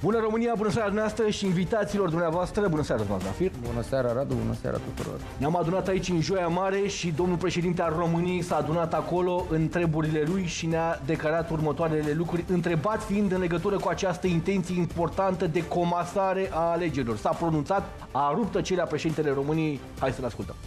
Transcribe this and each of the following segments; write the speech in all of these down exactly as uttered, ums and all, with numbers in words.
Bună România, bună seara dumneavoastră și invitațiilor dumneavoastră. Bună seara, domnul Zafir. Bună seara, Radu, bună seara tuturor. Ne-am adunat aici în Joia Mare și domnul președinte al României s-a adunat acolo în treburile lui și ne-a declarat următoarele lucruri, întrebat fiind în legătură cu această intenție importantă de comasare a alegerilor. S-a pronunțat, a rupt tăcerea președintele României. Hai să-l ascultăm.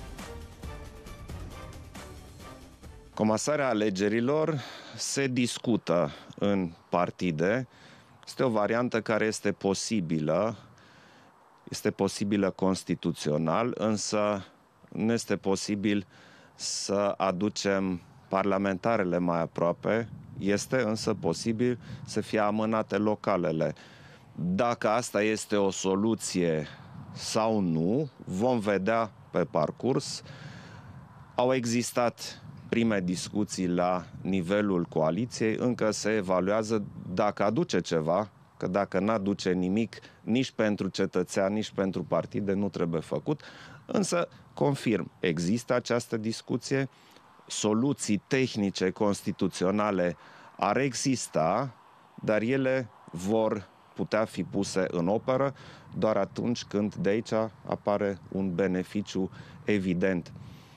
Comasarea alegerilor se discută în partide. Este o variantă care este posibilă, este posibilă constituțional, însă nu este posibil să aducem parlamentarele mai aproape. Este însă posibil să fie amânate localele. Dacă asta este o soluție sau nu, vom vedea pe parcurs. Au existat prime discuții la nivelul coaliției, încă se evaluează dacă aduce ceva, că dacă n-aduce nimic, nici pentru cetățean, nici pentru partide nu trebuie făcut, însă confirm, există această discuție, soluții tehnice constituționale ar exista, dar ele vor putea fi puse în operă doar atunci când de aici apare un beneficiu evident.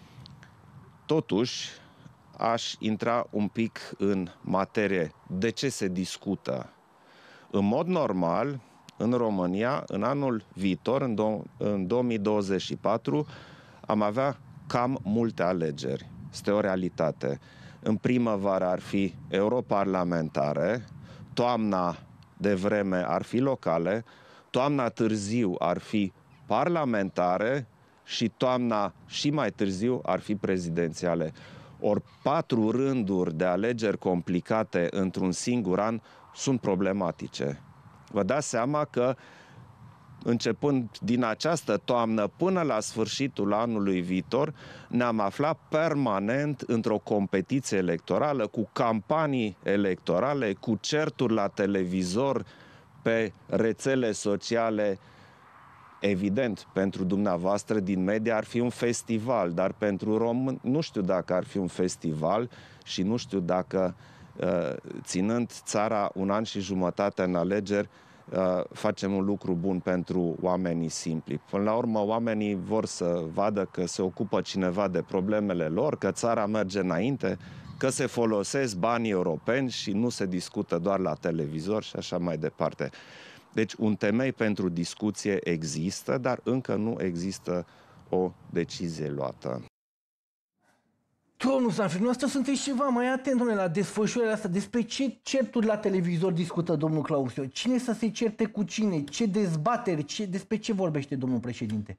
Totuși, aș intra un pic în materie. De ce se discută? În mod normal, în România, în anul viitor, în, do- în două mii douăzeci și patru, am avea cam multe alegeri. Este o realitate. În primăvară ar fi europarlamentare, toamna de vreme ar fi locale, toamna târziu ar fi parlamentare și toamna și mai târziu ar fi prezidențiale. Ori patru rânduri de alegeri complicate într-un singur an sunt problematice. Vă dați seama că începând din această toamnă până la sfârșitul anului viitor, ne-am aflat permanent într-o competiție electorală, cu campanii electorale, cu certuri la televizor, pe rețele sociale. Evident, pentru dumneavoastră din media ar fi un festival, dar pentru români nu știu dacă ar fi un festival și nu știu dacă, ținând țara un an și jumătate în alegeri, facem un lucru bun pentru oamenii simpli. Până la urmă, oamenii vor să vadă că se ocupă cineva de problemele lor, că țara merge înainte, că se folosesc banii europeni și nu se discută doar la televizor și așa mai departe. Deci un temei pentru discuție există, dar încă nu există o decizie luată. Domnul Zafir, noastră sunteți ceva mai atent, domnule, la desfășurarea asta. Despre ce certuri la televizor discută domnul Clausiu? Cine să se certe cu cine? Ce dezbateri? Ce, despre ce vorbește domnul președinte?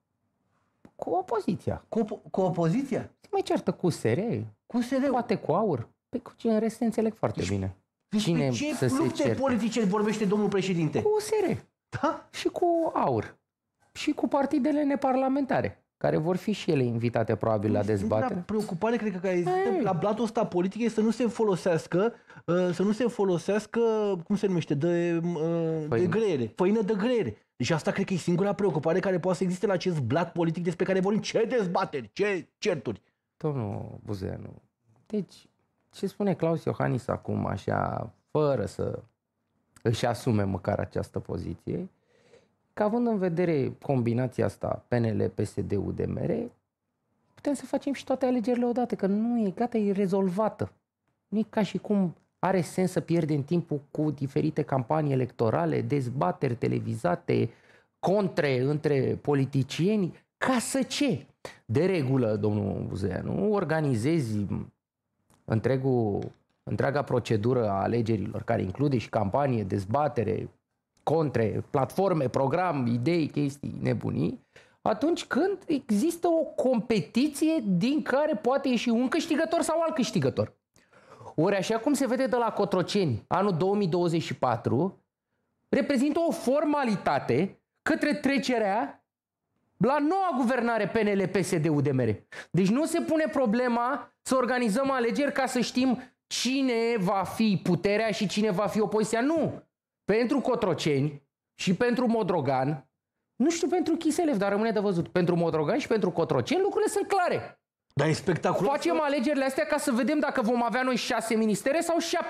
Cu opoziția. Cu, op cu opoziția? Se mai ceartă cu S R, cu S R, poate cu AUR. Pe cu cine în rest se înțeleg foarte deci, bine. Despre ce să lupte se politice vorbește domnul președinte? Cu S R. Da? Și cu AUR. Și cu partidele neparlamentare, care vor fi și ele invitate probabil la dezbatere. Preocupare, cred că există la blatul ăsta politic este să nu se folosească, să nu se folosească, cum se numește, de, de greiere, făină de greiere. Deci asta cred că e singura preocupare care poate să existe la acest blat politic despre care vorbim. Ce dezbateri, ce certuri? Domnul Buzeanu, deci ce spune Claus Iohannis acum, așa, fără să își asume măcar această poziție, că având în vedere combinația asta P N L, P S D, U D M R, putem să facem și toate alegerile odată, că nu e gata, e rezolvată. Nu e ca și cum are sens să pierdem timpul cu diferite campanii electorale, dezbateri televizate, contre între politicieni, ca să ce? De regulă, domnul Buzeanu, organizezi întregul, întreaga procedură a alegerilor, care include și campanie, dezbatere, contre, platforme, program, idei, chestii, nebunii, atunci când există o competiție din care poate ieși un câștigător sau alt câștigător. Ori așa cum se vede de la Cotroceni, anul două mii douăzeci și patru, reprezintă o formalitate către trecerea la noua guvernare P N L, P S D, U D M R. Deci nu se pune problema să organizăm alegeri ca să știm cine va fi puterea și cine va fi opoziția. Nu! Pentru Cotroceni și pentru Modrogan, nu știu pentru Chiselev, dar rămâne de văzut. Pentru Modrogan și pentru Cotroceni lucrurile sunt clare. Dar e spectaculos. Facem alegerile astea ca să vedem dacă vom avea noi șase ministere sau șapte.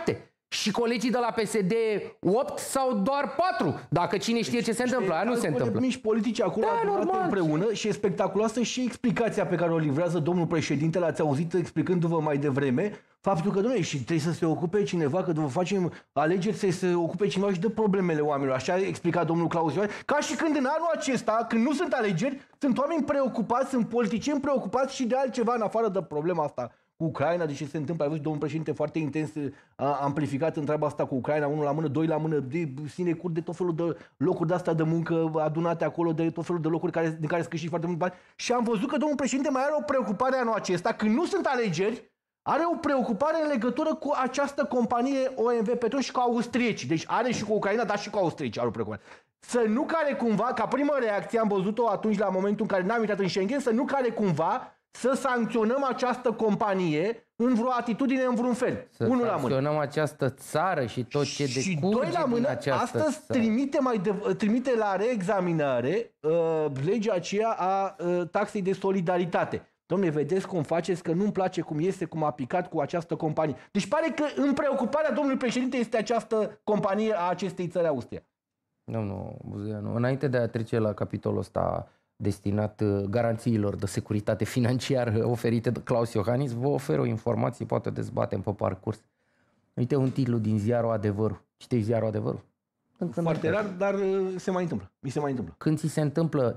Și colegii de la P S D opt sau doar patru? Dacă cine știe ce se întâmplă, aia nu se întâmplă. Mici politici acolo Da, normal. împreună și e spectaculoasă și explicația pe care o livrează domnul președinte, l-ați auzit explicându-vă mai devreme, faptul că, domnule, și trebuie să se ocupe cineva, că după facem alegeri, să se ocupe cineva și de problemele oamenilor. Așa a explicat domnul Claus Iohannis. Ca și când în anul acesta, când nu sunt alegeri, sunt oameni preocupați, sunt politicieni preocupați și de altceva în afară de problema asta cu Ucraina, de ce se întâmplă. Ai văzut, domnul președinte foarte intens a amplificat întreaba asta cu Ucraina, unul la mână, doi la mână, de sinecuri, de tot felul de locuri de astea de muncă adunate acolo, de tot felul de locuri care, din care se câștigă foarte mult bani. Și am văzut că domnul președinte mai are o preocupare anul acesta, când nu sunt alegeri, are o preocupare în legătură cu această companie O M V Petrom și cu austriecii. Deci are și cu Ucraina, dar și cu austriecii are o preocupare. Să nu care cumva, ca primă reacție, am văzut-o atunci la momentul în care n-am intrat în Schengen, să nu care cumva să sancționăm această companie în vreo atitudine, în vreun fel. Să Unul la mână. sancționăm această țară și tot ce Și decurge doi la mână, din această astăzi țară. trimite, mai de, trimite la reexaminare uh, legea aceea a uh, taxei de solidaritate. Dom'le, vedeți cum faceți, că nu-mi place cum este, cum a picat cu această companie. Deci pare că în preocuparea domnului președinte este această companie a acestei țări, Austria. Domnul Buzeanu, înainte de a trece la capitolul ăsta destinat garanțiilor de securitate financiară oferite de Claus Iohannis, vă ofer o informație, poate dezbatem pe parcurs. Uite un titlu din ziarul Adevărul. Citești ziarul Adevărul? Încă Foarte rar, dar se mai întâmplă. Mi se mai întâmplă. Când ți se întâmplă,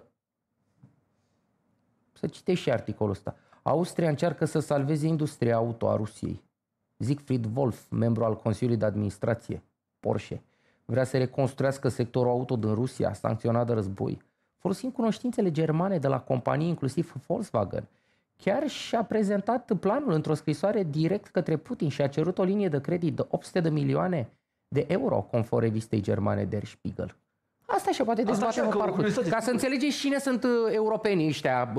să citești și articolul ăsta. Austria încearcă să salveze industria auto a Rusiei. Siegfried Wolf, membru al Consiliului de Administrație, Porsche, vrea să reconstruiască sectorul auto din Rusia, sancționat de război, folosind cunoștințele germane de la companii, inclusiv Volkswagen. Chiar și-a prezentat planul într-o scrisoare direct către Putin și a cerut o linie de credit de opt sute de milioane de euro, conform revistei germane Der Spiegel. Asta și poate dezbatem în parcurs. Ca să înțelegeți cine sunt europenii ăștia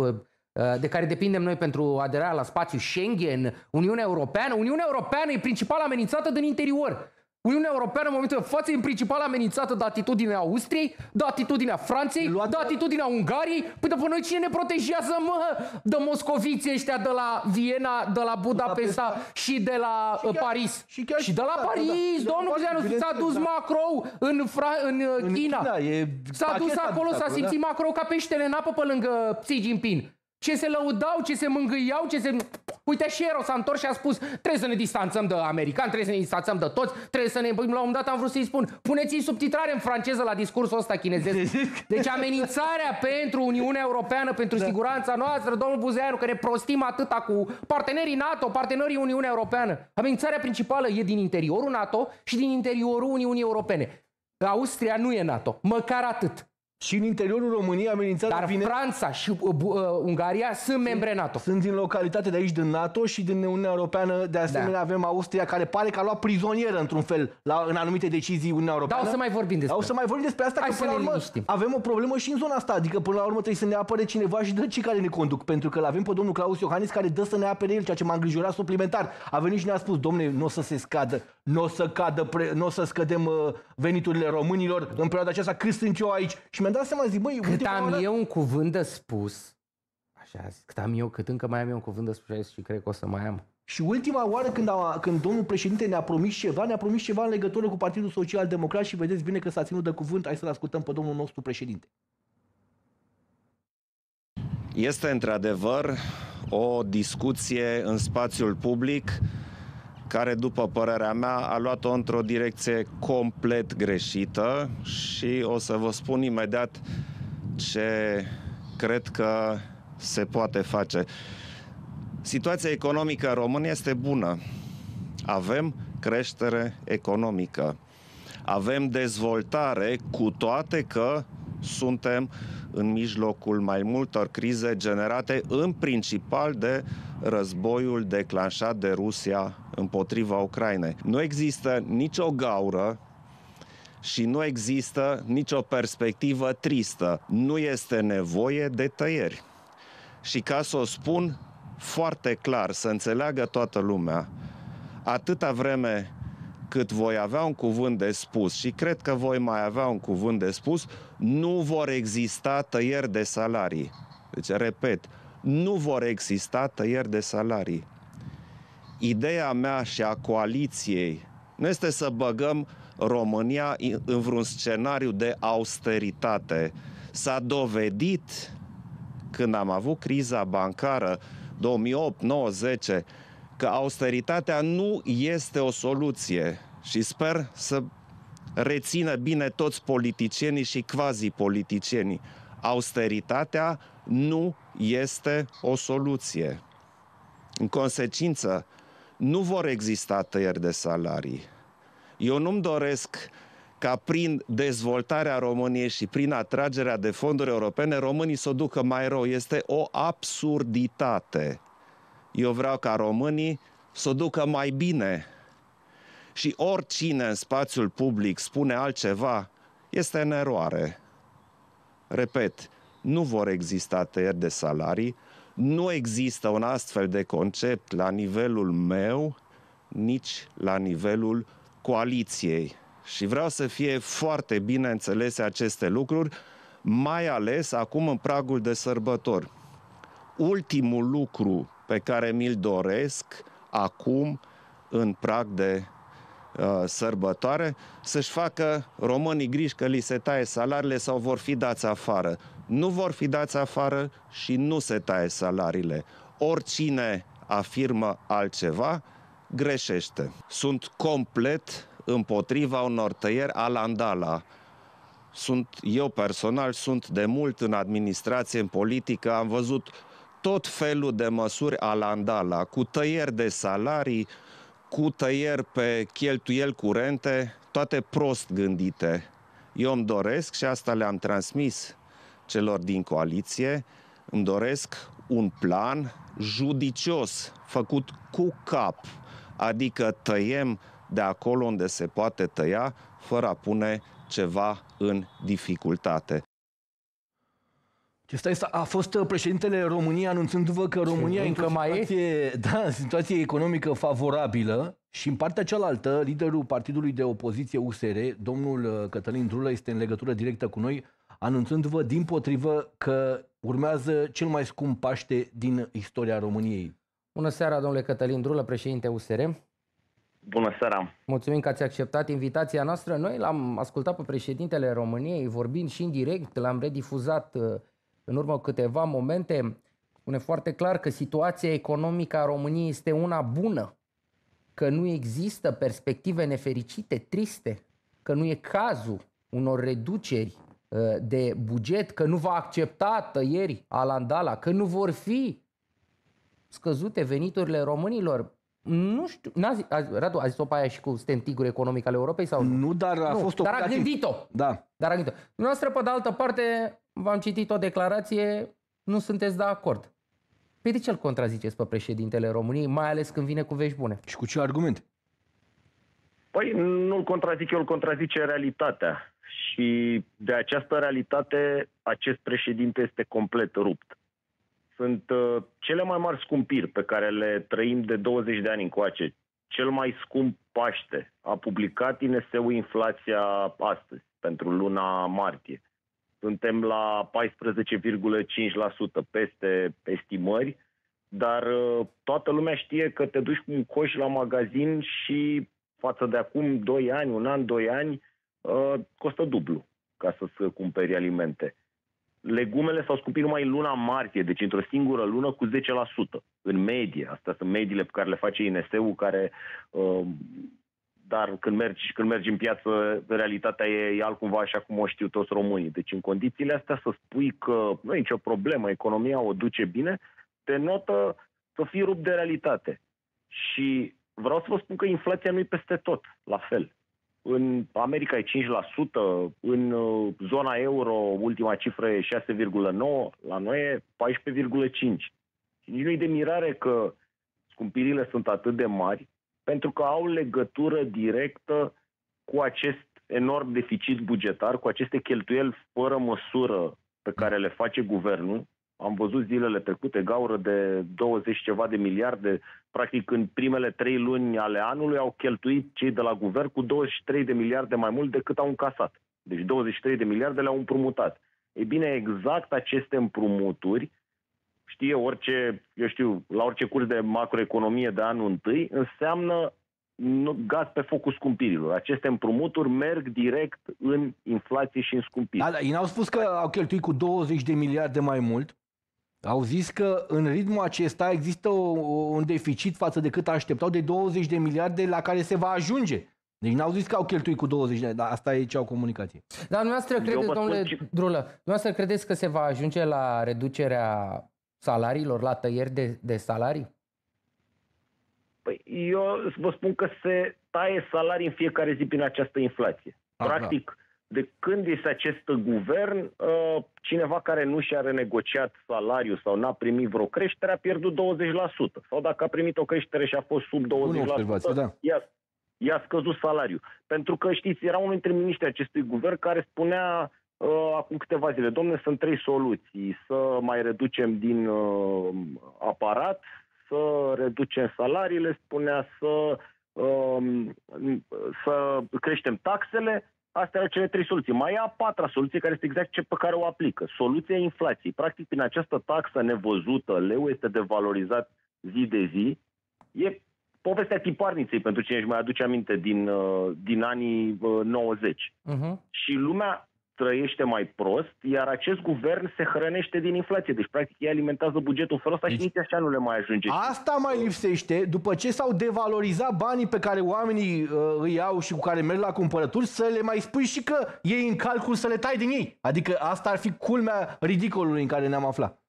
de care depindem noi pentru aderarea la spațiul Schengen, Uniunea Europeană. Uniunea Europeană e principal amenințată din interior. Uniunea Europeană în momentul de față e principal amenințată de atitudinea Austriei, de atitudinea Franței, de atitudinea Ungariei. Păi după noi cine ne protejează, mă? De moscoviții ăștia de la Viena, de la Budapesta și de la și chiar, Paris. Și, chiar și de la da, Paris, da, domnul Buzeanu, s-a dus da. Macron în, Fra- în, în China. China s-a dus acolo, s-a simțit da. Macron ca peștele în apă pe lângă Xi Jinping. Ce se lăudau, ce se mângâiau, ce se... Uite, și Ero s-a întors și a spus trebuie să ne distanțăm de americani, trebuie să ne distanțăm de toți, trebuie să ne... La un moment dat am vrut să-i spun puneți-i subtitrare în franceză la discursul ăsta chinezesc. Deci amenințarea pentru Uniunea Europeană, pentru da. siguranța noastră, domnul Buzeanu, că ne prostim atâta cu partenerii NATO, partenerii Uniunea Europeană. Amenințarea principală e din interiorul NATO și din interiorul Uniunii Europene. Austria nu e NATO, măcar atât. Și în interiorul României amenințat Dar vine... Franța și uh, uh, Ungaria sunt membre NATO. Sunt din localitate de aici, din NATO și din Uniunea Europeană. De asemenea da. avem Austria, care pare că a luat prizonieră într-un fel la, în anumite decizii Uniunea Europeană. Da, o să mai vorbim despre asta. O să mai vorbim despre asta, Hai că până la urmă avem o problemă și în zona asta. Adică până la urmă trebuie să ne apere cineva și de cei care ne conduc. Pentru că l-avem pe domnul Claus Iohannis care dă să ne apere el, ceea ce m-a îngrijorat suplimentar. A venit și ne-a spus, domne, nu o să se scadă, nu o să cadă, pre... nu o să scădem uh, veniturile românilor în perioada aceasta, cât sunt eu aici. Și mi-am dat seama, zic, băi, cât am oară... eu un cuvânt de spus, așa zic, cât am eu, cât încă mai am eu un cuvânt de spus și cred că o să mai am. Și ultima oară când, a, când domnul președinte ne-a promis ceva, ne-a promis ceva în legătură cu Partidul Social Democrat și vedeți bine că s-a ținut de cuvânt. Hai să-l ascultăm pe domnul nostru președinte. Este într-adevăr o discuție în spațiul public care, după părerea mea, a luat-o într-o direcție complet greșită și o să vă spun imediat ce cred că se poate face. Situația economică în România este bună. Avem creștere economică. Avem dezvoltare, cu toate că suntem în mijlocul mai multor crize generate în principal de războiul declanșat de Rusia împotriva Ucrainei. Nu există nicio gaură și nu există nicio perspectivă tristă. Nu este nevoie de tăieri. Și ca să o spun foarte clar, să înțeleagă toată lumea, atâta vreme cât voi avea un cuvânt de spus și cred că voi mai avea un cuvânt de spus, nu vor exista tăieri de salarii. Deci, repet, nu vor exista tăieri de salarii. Ideea mea și a coaliției nu este să băgăm România în vreun scenariu de austeritate. S-a dovedit când am avut criza bancară două mii opt, nouă, zece, că austeritatea nu este o soluție și sper să rețină bine toți politicienii și quasi-politicienii. Austeritatea nu este o soluție. În consecință, nu vor exista tăieri de salarii. Eu nu-mi doresc ca prin dezvoltarea României și prin atragerea de fonduri europene, românii să o ducă mai rău. Este o absurditate. Eu vreau ca românii să o ducă mai bine. Și oricine în spațiul public spune altceva, este în eroare. Repet, nu vor exista tăieri de salarii, nu există un astfel de concept la nivelul meu, nici la nivelul coaliției. Și vreau să fie foarte bine înțelese aceste lucruri, mai ales acum în pragul de sărbători. Ultimul lucru pe care mi-l doresc acum în prag de uh, sărbătoare, să-și facă românii griji că li se taie salariile sau vor fi dați afară. Nu vor fi dați afară și nu se taie salariile. Oricine afirmă altceva, greșește. Sunt complet împotriva unor tăieri alandala. Sunt, eu personal sunt de mult în administrație, în politică, am văzut tot felul de măsuri alandala, cu tăieri de salarii, cu tăieri pe cheltuieli curente, toate prost gândite. Eu îmi doresc, și asta le-am transmis celor din coaliție, îmi doresc un plan judicios, făcut cu cap, adică tăiem de acolo unde se poate tăia, fără a pune ceva în dificultate. Acesta a fost președintele României anunțându-vă că România e într-o situație, da, situație economică favorabilă și în partea cealaltă, liderul partidului de opoziție U S R, domnul Cătălin Drulă, este în legătură directă cu noi, anunțându-vă dimpotrivă că urmează cel mai scump Paște din istoria României. Bună seara, domnule Cătălin Drulă, președinte U S R. Bună seara! Mulțumim că ați acceptat invitația noastră. Noi l-am ascultat pe președintele României vorbind și în direct, l-am redifuzat în urmă cu câteva momente. Spune foarte clar că situația economică a României este una bună, că nu există perspective nefericite, triste, că nu e cazul unor reduceri de buget, că nu va accepta tăieri alandala, că nu vor fi scăzute veniturile românilor. Nu știu, n-a zis, a, Radu, a zis-o pe aia și cu stentigul economic al Europei sau nu? Nu, dar a nu, fost o... Dar a gândit-o. Da. Dar a gândit-o. Dumneavoastră, pe de altă parte, v-am citit o declarație, nu sunteți de acord. Păi de ce îl contraziceți pe președintele României, mai ales când vine cu vești bune? Și cu ce argument? Păi nu-l contrazic eu, îl contrazice realitatea. Și de această realitate, acest președinte este complet rupt. Sunt uh, cele mai mari scumpiri pe care le trăim de douăzeci de ani încoace. Cel mai scump Paște. A publicat I N S U inflația astăzi, pentru luna martie. Suntem la paisprezece virgulă cinci la sută peste estimări, dar uh, toată lumea știe că te duci cu un coș la magazin și față de acum doi ani, un an, doi ani, uh, costă dublu ca să-ți cumperi alimente. Legumele s-au scumpit numai în luna martie, deci într-o singură lună cu zece la sută în medie. Astea sunt mediile pe care le face I N S U, care, uh, dar când mergi, când mergi în piață, realitatea e, e altcumva, așa cum o știu toți românii. Deci în condițiile astea să spui că nu e nicio problemă, economia o duce bine, te notă să fii rupt de realitate. Și vreau să vă spun că inflația nu e peste tot la fel. În America e cinci la sută, în zona euro ultima cifră e șase virgulă nouă, la noi e paisprezece virgulă cinci. Și nici nu e de mirare că scumpirile sunt atât de mari, pentru că au legătură directă cu acest enorm deficit bugetar, cu aceste cheltuieli fără măsură pe care le face guvernul. Am văzut zilele trecute gaură de douăzeci ceva de miliarde. Practic, în primele trei luni ale anului au cheltuit cei de la guvern cu douăzeci și trei de miliarde mai mult decât au încasat. Deci douăzeci și trei de miliarde le-au împrumutat. Ei bine, exact aceste împrumuturi, știe orice, eu știu, la orice curs de macroeconomie de anul întâi, înseamnă gaz pe focul scumpirilor. Aceste împrumuturi merg direct în inflație și în scumpiri. Da, da, ei n-au spus că au cheltuit cu douăzeci de miliarde mai mult. Au zis că în ritmul acesta există o, un deficit față de cât așteptau de douăzeci de miliarde la care se va ajunge. Deci n-au zis că au cheltuit cu douăzeci de miliarde, dar asta e ce au comunicație. Dar dumneavoastră credeți, domnule ce... Drulă, dumneavoastră credeți că se va ajunge la reducerea salariilor, la tăieri de, de salarii? Păi eu vă spun că se taie salarii în fiecare zi prin această inflație. Ah, Practic, da. De când este acest guvern, cineva care nu și-a renegociat salariul sau n-a primit vreo creștere a pierdut douăzeci la sută. Sau dacă a primit o creștere și a fost sub douăzeci la sută, da. i-a, i-a scăzut salariul. Pentru că, știți, era unul dintre miniștrii acestui guvern care spunea uh, acum câteva zile, domnule, sunt trei soluții. Să mai reducem din uh, aparat, să reducem salariile, spunea să, uh, să creștem taxele. Astea erau cele trei soluții. Mai e a patra soluție, care este exact ce pe care o aplică. Soluția inflației. Practic, prin această taxă nevăzută, leu este devalorizat zi de zi. E povestea tiparniței, pentru cine își mai aduce aminte, din, din anii nouăzeci. Uh-huh. Și lumea trăiește mai prost, iar acest guvern se hrănește din inflație. Deci, practic, ei alimentează bugetul în felul ăsta deci, și nici așa nu le mai ajunge. Asta mai lipsește, după ce s-au devalorizat banii pe care oamenii uh, îi au și cu care merg la cumpărături, să le mai spui și că iei în calcul să le tai din ei. Adică asta ar fi culmea ridicolului în care ne-am aflat.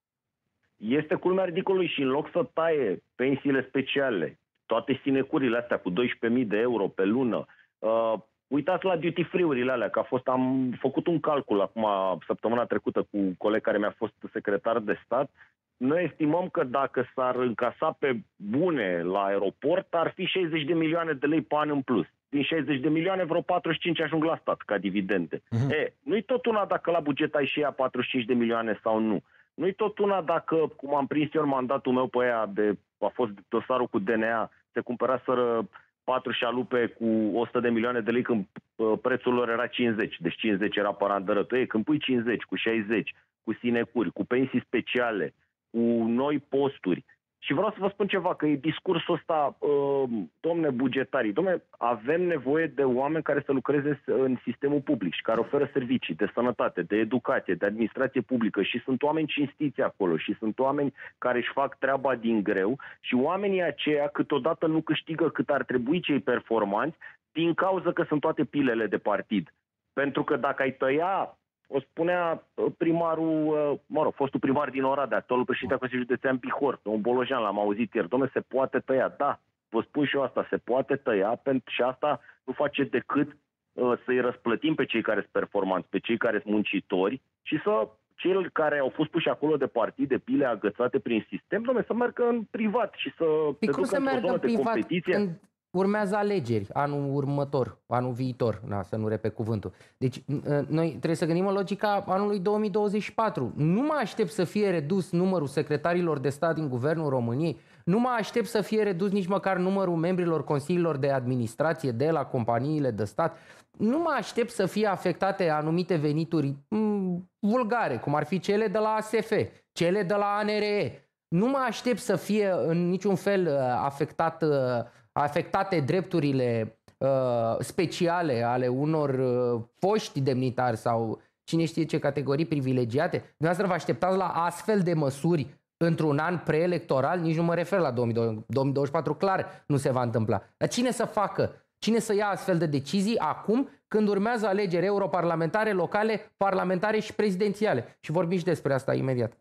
Este culmea ridicolului și în loc să taie pensiile speciale, toate sinecurile astea cu doisprezece mii de euro pe lună, uh, uitați la duty free-urile alea, că a fost, am făcut un calcul acum săptămâna trecută cu un coleg care mi-a fost secretar de stat. Noi estimăm că dacă s-ar încasa pe bune la aeroport, ar fi șaizeci de milioane de lei pe an în plus. Din șaizeci de milioane, vreo patruzeci și cinci ajung la stat ca dividende. Uh-huh. E, nu-i tot una dacă la buget ai și ea patruzeci și cinci de milioane sau nu. Nu-i tot una dacă, cum am prins eu în mandatul meu pe aia, de, a fost dosarul cu D N A, se cumpăraseră patru șalupe cu o sută de milioane de lei când uh, prețul lor era cincizeci. Deci cincizeci era parandărătul. Ei, când pui cincizeci, cu șaizeci, cu sinecuri, cu pensii speciale, cu noi posturi. Și vreau să vă spun ceva, că e discursul ăsta, uh, domne, bugetarii. Domne, avem nevoie de oameni care să lucreze în sistemul public și care oferă servicii de sănătate, de educație, de administrație publică și sunt oameni cinstiți acolo și sunt oameni care își fac treaba din greu și oamenii aceia câteodată nu câștigă cât ar trebui cei performanți din cauza că sunt toate pilele de partid. Pentru că dacă ai tăia, o spunea primarul, mă rog, fostul primar din Oradea, actualul președinte al Consiliului Județean Bihor, un Bolojan, l-am auzit ieri, dom'le, se poate tăia. Da, vă spun și eu asta, se poate tăia pentru și asta nu face decât uh, să-i răsplătim pe cei care sunt performanți, pe cei care sunt muncitori și să cei care au fost puși acolo de partid, de pile agățate prin sistem, dom'le, să meargă în privat și să se ducă într-o zonă de competiție. Când urmează alegeri anul următor, anul viitor, na, să nu repet cuvântul. Deci noi trebuie să gândim în logica anului două mii douăzeci și patru. Nu mă aștept să fie redus numărul secretarilor de stat din Guvernul României, nu mă aștept să fie redus nici măcar numărul membrilor consiliilor de administrație de la companiile de stat, nu mă aștept să fie afectate anumite venituri m, vulgare, cum ar fi cele de la A S F, cele de la A N R E. Nu mă aștept să fie în niciun fel afectat afectate drepturile uh, speciale ale unor uh, foști demnitari sau cine știe ce categorii privilegiate. Dumneavoastră vă așteptați la astfel de măsuri într-un an preelectoral? Nici nu mă refer la două mii douăzeci și patru, clar nu se va întâmpla. Dar cine să facă? Cine să ia astfel de decizii acum când urmează alegeri europarlamentare, locale, parlamentare și prezidențiale? Și vorbim și despre asta imediat.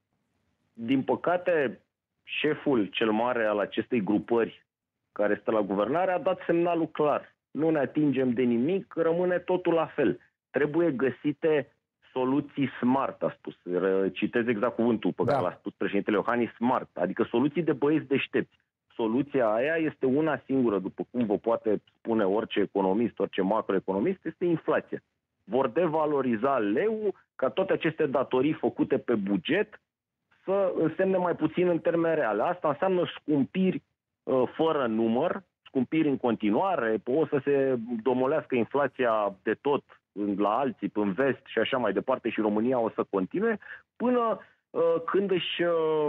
Din păcate, șeful cel mare al acestei grupări care stă la guvernare, a dat semnalul clar. Nu ne atingem de nimic, rămâne totul la fel. Trebuie găsite soluții smart, a spus. Citez exact cuvântul pe care da. l-a spus președintele Iohannis, smart. Adică soluții de băieți deștepți. Soluția aia este una singură, după cum vă poate spune orice economist, orice macroeconomist, este inflația. Vor devaloriza leu ca toate aceste datorii făcute pe buget să însemne mai puțin în termeni reale. Asta înseamnă scumpiri fără număr, scumpiri în continuare, o să se domolească inflația de tot la alții, în vest și așa mai departe și România o să continue, până uh, când își uh,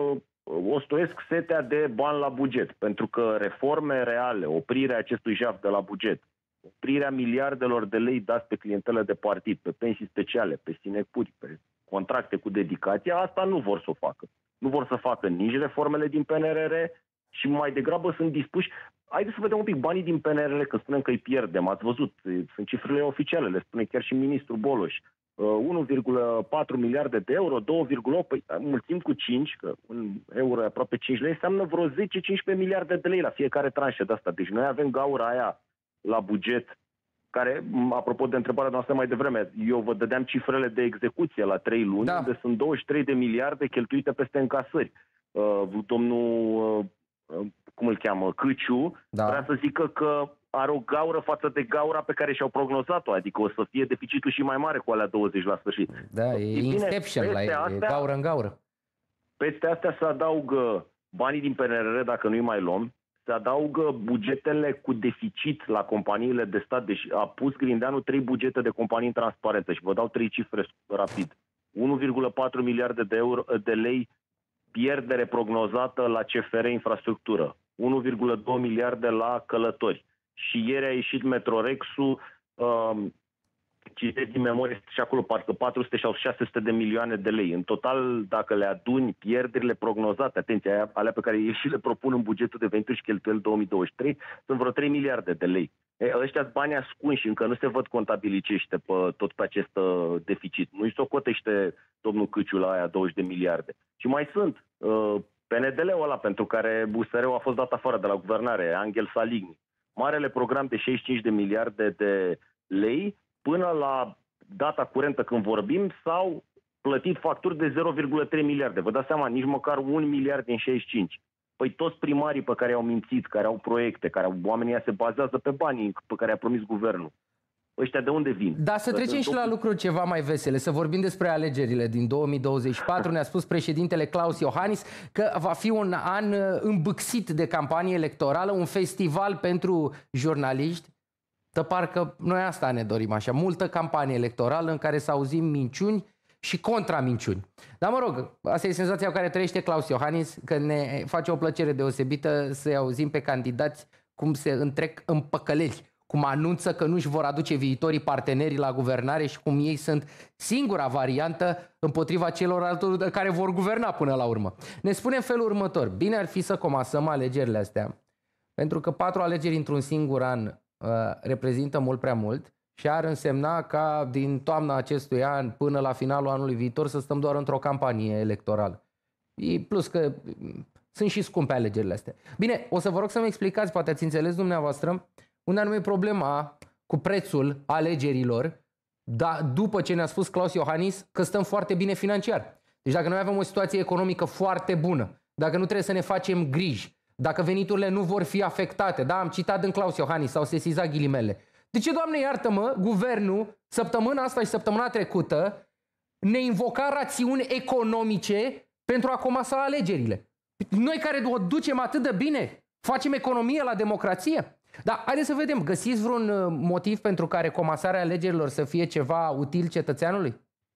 ostoiesc setea de bani la buget, pentru că reforme reale, oprirea acestui jaf de la buget, oprirea miliardelor de lei dați pe clientele de partid, pe pensii speciale, pe sinecuri, pe contracte cu dedicație, asta nu vor să o facă. Nu vor să facă nici reformele din P N R R și mai degrabă sunt dispuși. Haideți să vedem un pic banii din P N R R, că spunem că îi pierdem. Ați văzut, sunt cifrele oficiale, le spune chiar și ministrul Boloș. unu virgulă patru miliarde de euro, doi virgulă opt, păi mulțim cu cinci, că un euro e aproape cinci lei, înseamnă vreo zece cincisprezece miliarde de lei la fiecare tranșă de asta. Deci noi avem gaura aia la buget, care, apropo de întrebarea noastră mai devreme, eu vă dădeam cifrele de execuție la trei luni, da. Unde sunt douăzeci și trei de miliarde cheltuite peste încasări. Uh, domnul, uh, cum îl cheamă, Câciu, da. Vrea să zică că are o gaură față de gaura pe care și-au prognozat-o, adică o să fie deficitul și mai mare cu alea douăzeci la sfârșit. Da, e Inception, la e gaură în gaură. Peste astea se adaugă banii din P N R R, dacă nu-i mai luăm, se adaugă bugetele cu deficit la companiile de stat, deci a pus Grindeanu trei bugete de companii în transparență și vă dau trei cifre rapid. unu virgulă patru miliarde de euro de lei pierdere prognozată la C F R Infrastructură, unu virgulă doi miliarde la călători. Și ieri a ieșit Metrorex-ul, um, citesc din memorie și acolo parcă patru sute sau șase sute de milioane de lei. În total, dacă le aduni pierderile prognozate, atenție, alea pe care ei și le propun în bugetul de venituri și cheltuieli două mii douăzeci și trei, sunt vreo trei miliarde de lei. E, ăștia-s bani ascunși, încă nu se văd contabilicește pe, tot pe acest uh, deficit. Nu-i socotește domnul Câciu la aia douăzeci de miliarde. Și mai sunt uh, P N D L-ul ăla pentru care U S R-ul a fost dat afară de la guvernare, Angel Saligny. Marele program de șaizeci și cinci de miliarde de lei, până la data curentă când vorbim, s-au plătit facturi de zero virgulă trei miliarde. Vă dați seama, nici măcar un miliard din șaizeci și cinci. Păi toți primarii pe care au mințit, care au proiecte, care oamenii se bazează pe banii pe care a promis guvernul. Ăștia de unde vin? Da, să trecem și la lucruri ceva mai vesele, să vorbim despre alegerile din două mii douăzeci și patru. Ne-a spus președintele Klaus Iohannis că va fi un an îmbâxit de campanie electorală, un festival pentru jurnaliști. Tă parcă noi asta ne dorim așa, multă campanie electorală în care să auzim minciuni și contraminciuni. Dar mă rog, asta e senzația cu care trăiește Klaus Iohannis, că ne face o plăcere deosebită să-i auzim pe candidați cum se întrec în păcăleli, cum anunță că nu își vor aduce viitorii parteneri la guvernare și cum ei sunt singura variantă împotriva celor altor care vor guverna până la urmă. Ne spune în felul următor: bine ar fi să comasăm alegerile astea, pentru că patru alegeri într-un singur an uh, reprezintă mult prea mult și ar însemna ca din toamna acestui an până la finalul anului viitor să stăm doar într-o campanie electorală. E plus că sunt și scumpe alegerile astea. Bine, o să vă rog să-mi explicați, poate ați înțeles dumneavoastră, unde anume problema cu prețul alegerilor, da, după ce ne-a spus Klaus Iohannis că stăm foarte bine financiar. Deci dacă noi avem o situație economică foarte bună, dacă nu trebuie să ne facem griji, dacă veniturile nu vor fi afectate, da, am citat în Klaus Iohannis, s-au sesizat ghilimele. De ce, Doamne iartă-mă, guvernul, săptămâna asta și săptămâna trecută, ne invoca rațiuni economice pentru a comasa alegerile? Noi care o ducem atât de bine, facem economie la democrație? Dar haideți să vedem, găsiți vreun motiv pentru care comasarea alegerilor să fie ceva util cetățeanului?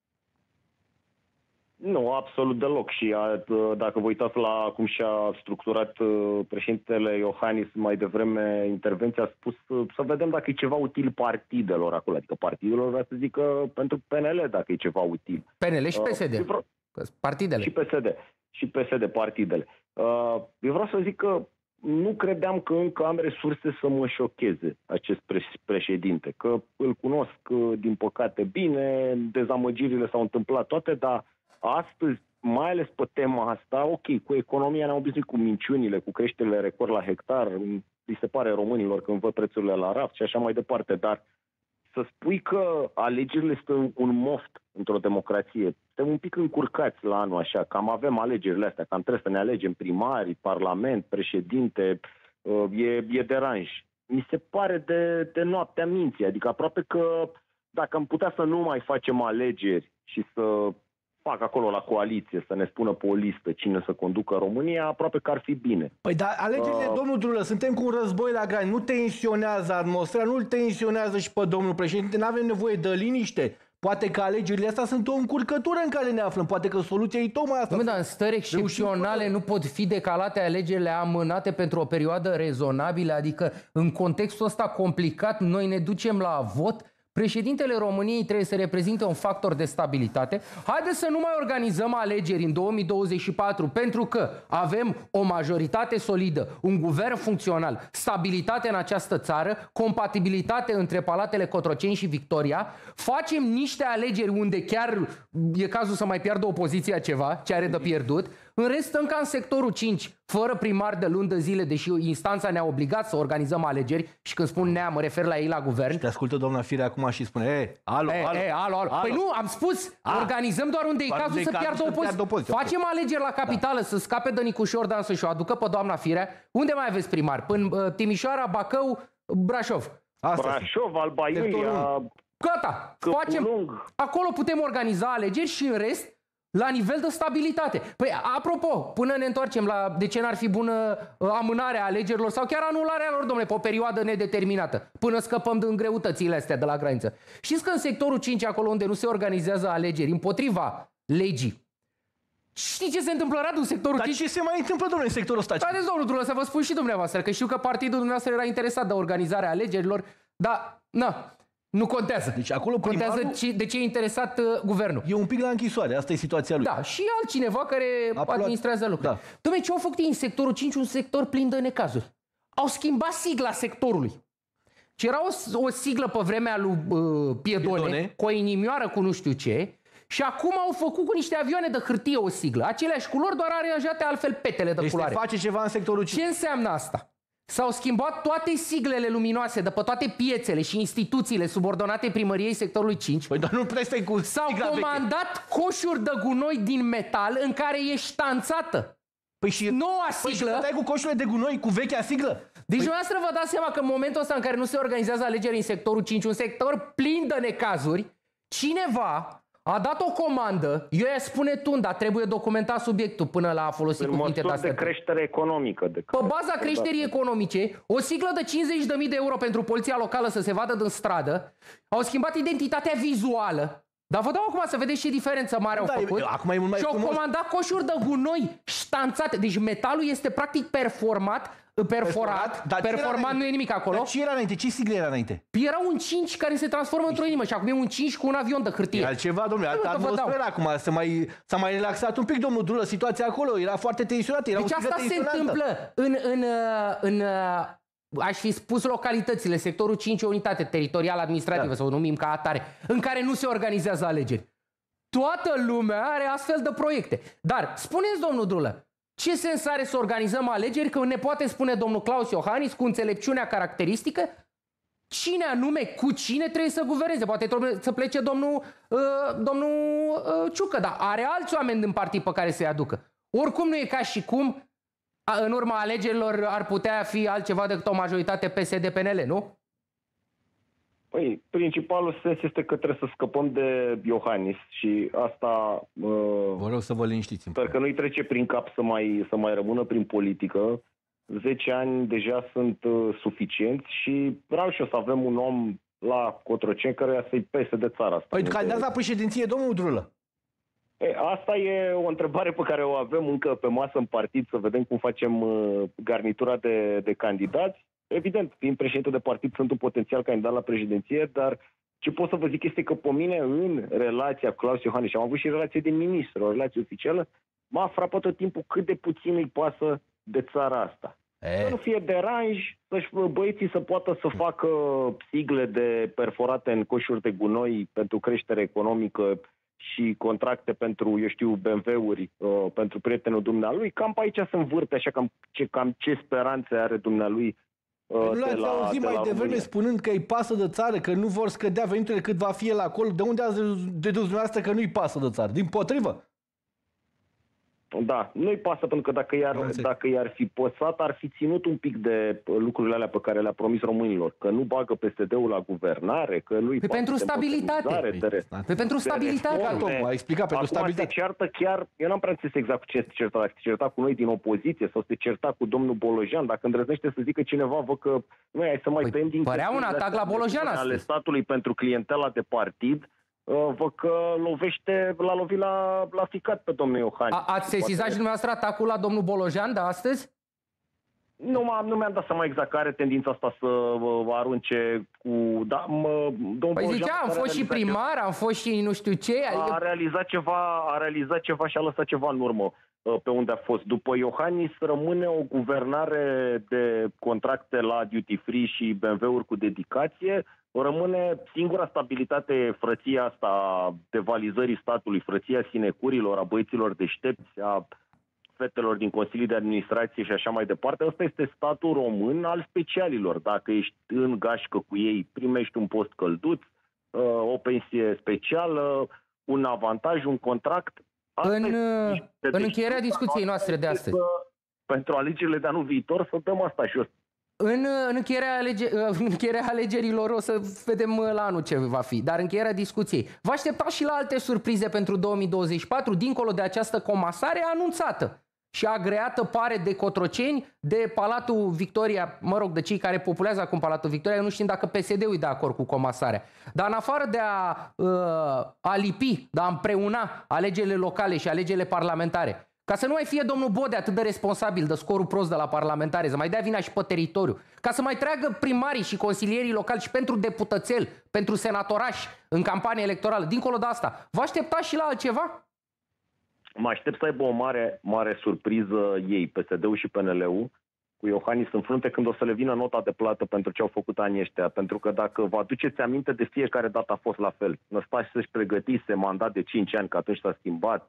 Nu, absolut deloc. Și dacă vă uitați la cum și-a structurat președintele Iohannis mai devreme intervenția, a spus să vedem dacă e ceva util partidelor acolo. Adică partidelor vrea să zică pentru P N L dacă e ceva util. P N L și P S D. Uh, partidele. Și P S D. Și P S D, partidele. Uh, eu vreau să zic că nu credeam că încă am resurse să mă șocheze acest președinte, că îl cunosc, din păcate, bine, dezamăgirile s-au întâmplat toate, dar astăzi, mai ales pe tema asta, ok, cu economia ne-am obișnuit, cu minciunile, cu creșterile record la hectar, li se pare românilor când văd prețurile la raft și așa mai departe, dar să spui că alegerile sunt un moft într-o democrație, suntem un pic încurcați la anul așa, cam avem alegerile astea, cam trebuie să ne alegem primari, parlament, președinte, e, e deranj. Mi se pare de, de noaptea minții, adică aproape că dacă am putea să nu mai facem alegeri și să fac acolo la coaliție, să ne spună pe o listă cine să conducă România, aproape că ar fi bine. Păi dar alegerile, uh, domnul Drulă, suntem cu un război la grani, nu tensionează atmosfera, nu-l tensionează și pe domnul președinte, nu avem nevoie de liniște. Poate că alegerile astea sunt o încurcătură în care ne aflăm. Poate că soluția e tocmai asta. Nu, dar în stări excepționale nu pot fi decalate alegerile, amânate pentru o perioadă rezonabilă. Adică în contextul ăsta complicat noi ne ducem la vot. Președintele României trebuie să reprezinte un factor de stabilitate. Haideți să nu mai organizăm alegeri în două mii douăzeci și patru pentru că avem o majoritate solidă, un guvern funcțional, stabilitate în această țară, compatibilitate între Palatele Cotroceni și Victoria. Facem niște alegeri unde chiar e cazul să mai piardă opoziția ceva, ce are de pierdut. În rest stăm ca în sectorul cinci, fără primar de luni de zile, deși instanța ne-a obligat să organizăm alegeri și când spun nea, mă refer la ei la guvern. Te ascultă doamna Firea acum și spune, e, alo, e, alo, e, alo, alo. alo. Păi nu, am spus, A, organizăm doar unde e cazul să piardă opoziția. opoziția. Facem alegeri la capitală, da. Să scape de Nicu Șordan, să-și o aducă pe doamna Firea. Unde mai aveți primar? Până uh, Timișoara, Bacău, Brașov. Asta Brașov, Alba Iulia. Gata, facem. Acolo putem organiza alegeri și în rest la nivel de stabilitate. Păi, apropo, până ne întoarcem la de ce n-ar fi bună amânarea alegerilor sau chiar anularea lor, domnule, pe o perioadă nedeterminată, până scăpăm din greutățile astea de la graniță. Știți că în sectorul cinci, acolo unde nu se organizează alegeri împotriva legii, știi ce se întâmplă, Radu, în sectorul Dar cinci? ce se mai întâmplă, domnule, în sectorul ăsta? Haideți, domnul Drulă, să vă spun și dumneavoastră, că știu că partidul dumneavoastră era interesat de organizarea alegerilor, dar, na, nu contează. Deci acolo primarul... contează de ce e interesat uh, guvernul. E un pic la închisoare, asta e situația lui. Da, și altcineva care Aplat... administrează lucrurile. Da. Dom'le, ce au făcut ei în sectorul cinci, un sector plin de necazuri? Au schimbat sigla sectorului. Și era o, o siglă pe vremea lui uh, Piedone, Piedone, cu o inimioară cu nu știu ce, și acum au făcut cu niște avioane de hârtie o siglă. Aceleași culori, doar aranjate altfel petele de deci culoare. Deci se face ceva în sectorul cinci. Ce înseamnă asta? S-au schimbat toate siglele luminoase de pe toate piețele și instituțiile subordonate primăriei sectorului cinci. Păi, dar nu prestai cu S-au comandat veche. Coșuri de gunoi din metal în care e ștanțată păi și noua siglă. Păi și cu coșurile de gunoi cu vechea siglă? Deci păi... dumneavoastră vă dați seama că în momentul ăsta în care nu se organizează alegeri în sectorul cinci, un sector plin de necazuri, cineva a dat o comandă, eu i-aș spune tun, dar trebuie documentat subiectul până la a folosi cuvinte de astea. de creștere economică. De Pe baza creșterii economice, o siglă de cincizeci de mii de euro pentru poliția locală să se vadă din stradă, au schimbat identitatea vizuală. Dar vă dau acum să vedeți ce diferență mare da, au făcut. Acum e mult mai și au frumos. comandat coșuri de gunoi ștanțate. Deci metalul este practic performat, perforat, dar performat nu e nimic acolo. Dar ce era înainte? Ce sigle era înainte? Era un cinci care se transformă într-o inimă și acum e un cinci cu un avion de hârtie. E altceva, domnule, altă atmosferă acum. S-a mai, s-a mai relaxat un pic, domnul Drulă, situația acolo era foarte tensionată. Era deci asta se întâmplă în, în, în, în aș fi spus localitățile, sectorul cinci, o unitate teritorială administrativă, da. Să o numim ca atare, în care nu se organizează alegeri. Toată lumea are astfel de proiecte. Dar, spuneți, domnul Drulă, ce sens are să organizăm alegeri când ne poate spune domnul Claus Iohannis cu înțelepciunea caracteristică cine anume, cu cine trebuie să guverneze? Poate trebuie să plece domnul, uh, domnul uh, Ciucă, dar are alți oameni din partid pe care să-i aducă. Oricum nu e ca și cum în urma alegerilor ar putea fi altceva decât o majoritate P S D P N L, nu? Păi, principalul sens este că trebuie să scăpăm de Iohannis și asta... Uh, vă rog să vă liniștiți. Sper că nu-i trece prin cap să mai, să mai rămână prin politică. zece ani deja sunt uh, suficienți și vreau și eu să avem un om la Cotroceni care să-i pese de țara asta. Păi candidați la președinție, domnul Drulă. E, asta e o întrebare pe care o avem încă pe masă în partid, să vedem cum facem uh, garnitura de, de candidați. Evident, fiind președinte de partid, sunt un potențial candidat la președinție, dar ce pot să vă zic este că pe mine, în relația cu Claus Iohannis, și am avut și relație de ministru, o relație oficială, m-a frapat tot timpul cât de puțin îi pasă de țara asta. E. Să nu fie deranj, să-și băieții să poată să facă sigle de perforate în coșuri de gunoi pentru creștere economică și contracte pentru, eu știu, B M W-uri uh, pentru prietenul dumnealui. Cam pe aici se învârte, așa cam ce, cam ce speranțe are dumnealui. Nu l-ați auzit mai devreme spunând că îi pasă de țară, că nu vor scădea veniturile cât va fi el acolo? De unde ați dedus dumneavoastră că nu-i pasă de țară? Dimpotrivă? Da, nu-i pasă, pentru că dacă i-ar, dacă i-ar fi păsat, ar fi ținut un pic de lucrurile alea pe care le-a promis românilor. Că nu bagă P S D-ul la guvernare, că nu-i pasă pentru stabilitate. Pe pentru stabilitate. A explicat pentru stabilitate. Se ceartă chiar, eu n-am prea înțeles exact cu ce se certa, dacă se certa cu noi din opoziție sau se certa cu domnul Bolojan, dacă îndrăznește să zică cineva, vă că noi hai să mai păi, tăiem din părea un atac la Bolojan ale statului pentru clientela de partid. văd că lovește, l-a lovit la, la ficat pe domnul Iohannis. A, ați sesizat și dumneavoastră atacul la domnul Bolojan de astăzi? Nu, m-am, nu mi-am dat seama exact care are tendința asta să uh, arunce cu... Da, mă, domnul păi Bolojan, zicea, am fost și primar, am fost și nu știu ce. Adică... A realizat ceva, a realizat ceva și a lăsat ceva în urmă uh, pe unde a fost. După Iohannis rămâne o guvernare de contracte la duty free și B M W-uri cu dedicație. Rămâne singura stabilitate frăția asta de valizării statului, frăția sinecurilor, a băieților deștepți, a fetelor din Consilii de Administrație și așa mai departe. Ăsta este statul român al specialilor. Dacă ești în gașcă cu ei, primești un post călduț, o pensie specială, un avantaj, un contract. Asta în, este, în încheierea discuției noastre de astăzi. Pentru alegerile de anul viitor să dăm asta și eu. În, în, încheierea alege, în încheierea alegerilor o să vedem la anul ce va fi, dar încheierea discuției. Vă așteptați și la alte surprize pentru două mii douăzeci și patru, dincolo de această comasare anunțată și agreată, pare, de Cotroceni, de Palatul Victoria, mă rog, de cei care populează acum Palatul Victoria, nu știm dacă P S D-ul e de acord cu comasarea. Dar în afară de a, uh, a lipi, de a împreuna alegerile locale și alegerile parlamentare, ca să nu mai fie domnul Bode atât de responsabil de scorul prost de la parlamentare, să mai dea vina și pe teritoriu, ca să mai treagă primarii și consilierii locali și pentru deputățel, pentru senatorași în campanie electorală, dincolo de asta, vă așteptați și la altceva? Mă aștept să aibă o mare, mare surpriză ei, P S D-ul și P N L-ul, cu Iohannis în frunte, când o să le vină nota de plată pentru ce au făcut anii ăștia. Pentru că dacă vă aduceți aminte, de fiecare dată a fost la fel. Năstași să-și pregătise mandat de cinci ani, că atunci s-a schimbat.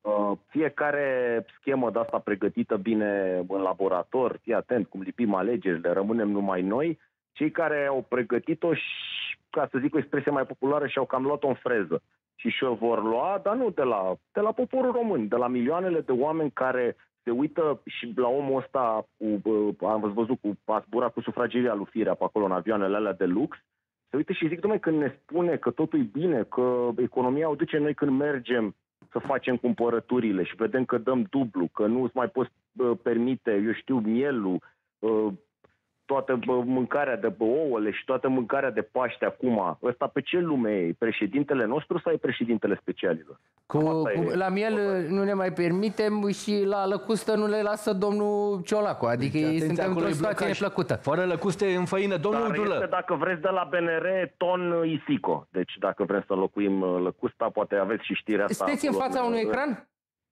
Fiecare schemă de asta pregătită bine în laborator, fii atent cum lipim alegerile, rămânem numai noi, cei care au pregătit-o și, ca să zic o expresie mai populară, și-au cam luat-o în freză. Și și-o vor lua, dar nu de la, de la poporul român, de la milioanele de oameni care se uită și la omul ăsta, cu, am văzut cu a zbura cu sufrageria lui Firea pe acolo în avioanele alea de lux, se uită și zic, dom'le, când ne spune că totul e bine, că economia o duce, noi când mergem să facem cumpărăturile și vedem că dăm dublu, că nu îți mai poți uh, permite, eu știu, mielul, uh, toată uh, mâncarea de ouăle și toată mâncarea de Paște acum. Ăsta pe ce lume e? Președintele nostru sau e președintele specialilor? Cu, cu, e, la miel nu ne mai permitem și la lăcustă nu le lasă domnul Ciolacu. Adică deci, suntem într-o situație neplăcută. Fără lăcuste în făină. Domnul Dar este, dacă vreți, de la B N R ton Isico. Deci dacă vrem să înlocuim lăcusta, poate aveți și știrea asta. Sunteți în fața unui ecran?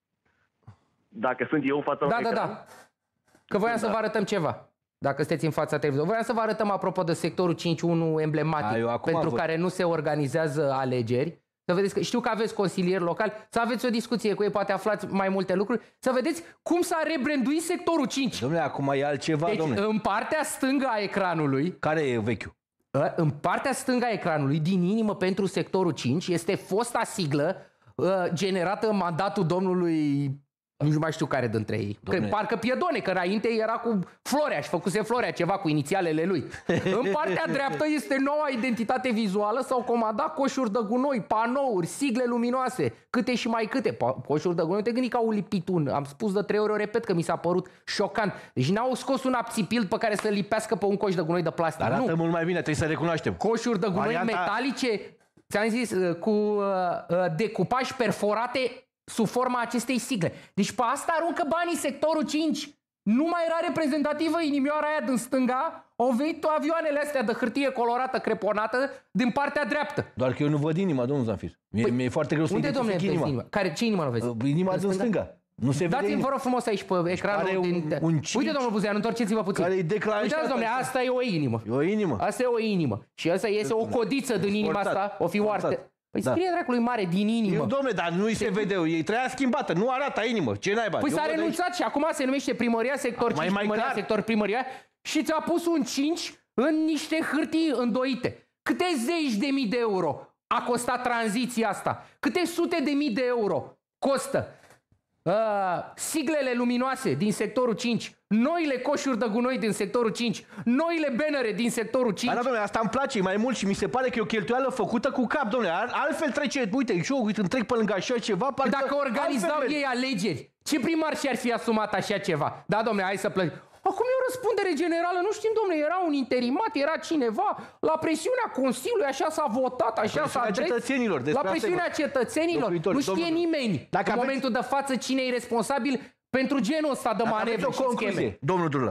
Dacă sunt eu în fața da, unui da, ecran? Da, da. Că voiam da. să vă arătăm ceva. Dacă sunteți în fața televizorului. Voiam să vă arătăm, apropo de sectorul cinci unu emblematic, A, pentru care nu se organizează alegeri. Să vedeți că știu că aveți consilieri locali, să aveți o discuție cu ei, poate aflați mai multe lucruri, să vedeți cum s-a rebranduit sectorul cinci. Dom'le, acum e altceva, deci, dom'le. În partea stângă a ecranului, care e vechiul? În partea stângă a ecranului, din inimă pentru sectorul cinci, este fosta siglă uh, generată în mandatul domnului, nu mai știu care dintre ei. Că, parcă Piedone, că înainte era cu Florea și făcuse Florea ceva cu inițialele lui. În partea dreaptă este noua identitate vizuală, s-au comandat coșuri de gunoi, panouri, sigle luminoase, câte și mai câte. Coșuri de gunoi, te gândi că au lipit un. Am spus de trei ori, o repet, că mi s-a părut șocant. Deci n-au scos un apțipil pe care să lipească pe un coș de gunoi de plastic. Arată nu. mult mai bine, trebuie să recunoaștem. Coșuri de gunoi Varianta... metalice, ți-am zis, cu uh, decupaj perforate sub forma acestei sigle. Deci pe asta aruncă banii sectorul cinci. Nu mai era reprezentativă inimioara aia din stânga, au venit avioanele astea de hârtie colorată, creponată, din partea dreaptă. Doar că eu nu văd inima, domnul Zanfir. Mie, păi, mi-e foarte greu să identific inima. inima. Care, ce inimă nu vezi? Inima din, din stânga. Nu se vede. Dați-mi, vă rog frumos, aici pe ecranul. Un, din... un Uite, domnul Buzean, întorceți-vă puțin. Care uitați, domnule, asta e o inimă. E o inimă. Asta e o inimă. Și asta iese o codiță din inima asta, o fi oarte. Păi da. Scrie dracului mare din inimă. Eu, dom'le, dar nu-i se vede, ei treia schimbată, nu arată inimă. Ce naiba? Păi s-a renunțat și acum se numește primăria, sector cinci, mai primăria, clar. Sector primăria și ți-a pus un cinci în niște hârtii îndoite. Câte zeci de mii de euro a costat tranziția asta? Câte sute de mii de euro costă? Uh, siglele luminoase din sectorul cinci, noile coșuri de gunoi din sectorul cinci, noile bannere din sectorul cinci. Da, dom'le, asta îmi place mai mult și mi se pare că e o cheltuială făcută cu cap, dom'le. Altfel trece, uite, și eu uite, îmi trec pe lângă așa ceva. Dacă organizau ei alegeri, ce primar și-ar fi asumat așa ceva? Da, dom'le, hai să plătim. Acum e o răspundere generală, nu știm, domnule, era un interimat, era cineva, la presiunea Consiliului, așa s-a votat, așa s-a adres, cetățenilor, la presiunea cetățenilor, nu știe domnul, nimeni dacă în aveți... momentul de față cine e responsabil pentru genul ăsta de manevre și scheme. Domnul Drulă.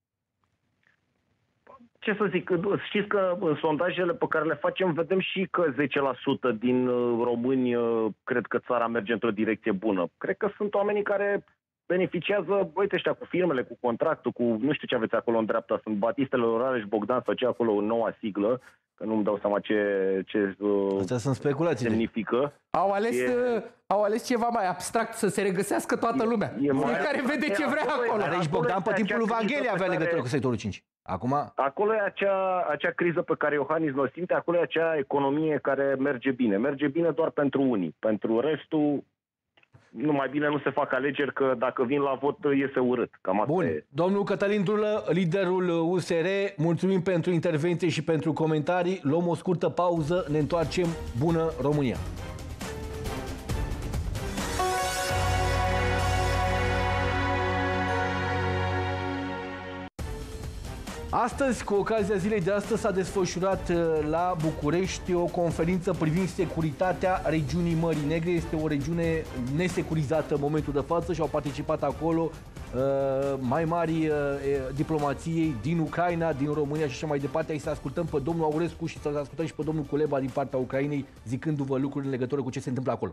Ce să zic, știți că în sondajele pe care le facem vedem și că zece la sută din români cred că țara merge într-o direcție bună. Cred că sunt oamenii care beneficiază, uite ăștia cu firmele, cu contractul, cu nu știu ce aveți acolo în dreapta, sunt Batistele, Rareș, Bogdan sau ce acolo, o noua siglă, că nu-mi dau seama ce, ce Astea sunt speculații semnifică. Au ales, e... au ales ceva mai abstract, să se regăsească toată lumea. E, e Fiecare vede ce vrea acolo. Rareș Bogdan pe timpul lui Vanghelie avea legătură cu sectorul cinci. Acum... Acolo e acea, acea criză pe care Iohannis o simte, acolo e acea economie care merge bine. Merge bine doar pentru unii. Pentru restul, nu mai bine nu se fac alegeri, că dacă vin la vot iese urât. Cam asta Bun. E. Domnul Cătălin Drulă, liderul U S R, mulțumim pentru intervenție și pentru comentarii. Luăm o scurtă pauză, ne întoarcem. Bună România! Astăzi, cu ocazia zilei de astăzi, s-a desfășurat la București o conferință privind securitatea regiunii Mării Negre. Este o regiune nesecurizată în momentul de față și au participat acolo uh, mai mari uh, diplomației din Ucraina, din România și așa mai departe. Aici să ascultăm pe domnul Aurescu și să ascultăm și pe domnul Culeba din partea Ucrainei, zicându-vă lucruri în legătură cu ce se întâmplă acolo.